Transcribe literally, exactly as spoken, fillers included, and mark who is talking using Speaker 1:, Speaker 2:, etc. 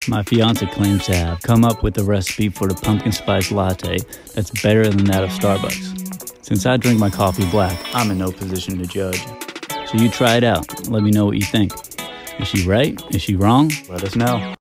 Speaker 1: My fiance claims to have come up with a recipe for the pumpkin spice latte that's better than that of Starbucks. Since I drink my coffee black, I'm in no position to judge. So you try it out. Let me know what you think. Is she right? Is she wrong? Let us know.